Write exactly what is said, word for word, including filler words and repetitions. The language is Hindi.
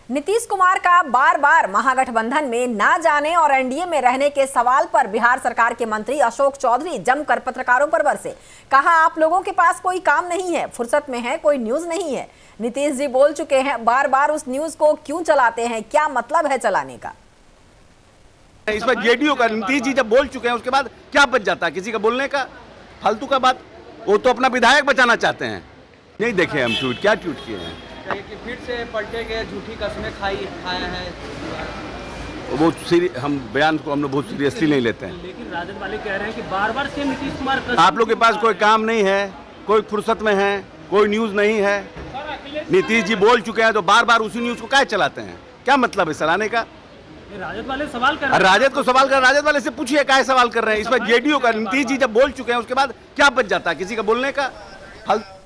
नीतीश कुमार का बार बार महागठबंधन में ना जाने और एनडीए में रहने के सवाल पर बिहार सरकार के मंत्री अशोक चौधरी जमकर पत्रकारों पर बरसे। कहा, आप लोगों के पास कोई काम नहीं है, फुर्सत में है, कोई न्यूज नहीं है। नीतीश जी बोल चुके हैं, बार बार उस न्यूज को क्यों चलाते हैं, क्या मतलब है चलाने का? इस पर जेडीयू का नीतीश जी जब बोल चुके हैं उसके बाद क्या बच जाता है किसी का बोलने का? फालतू का बात। वो तो अपना विधायक बचाना चाहते हैं। नहीं देखे हम ट्वीट, क्या ट्वीट किए हैं कि फिर से पलटे गए, झूठी कस्में खाई खाया है। वो हम बयान को हम लोग बहुत सीरियसली नहीं लेते हैं। लेकिन राजद वाले कह रहे हैं कि बार बार से नीतीश कुमार आप लोग के पास कोई काम नहीं है, कोई फुर्सत में है, कोई न्यूज नहीं है। नीतीश जी बोल चुके हैं तो बार बार उसी न्यूज को क्या चलाते हैं? क्या मतलब है चलाने का? राजद वाले सवाल कर रहे हैं। राजद को सवाल कर राजद वाले से पूछिए क्या सवाल कर रहे हैं। इस पर जेडीयू का नीतीश जी जब बोल चुके हैं उसके बाद क्या बच जाता है किसी का बोलने का?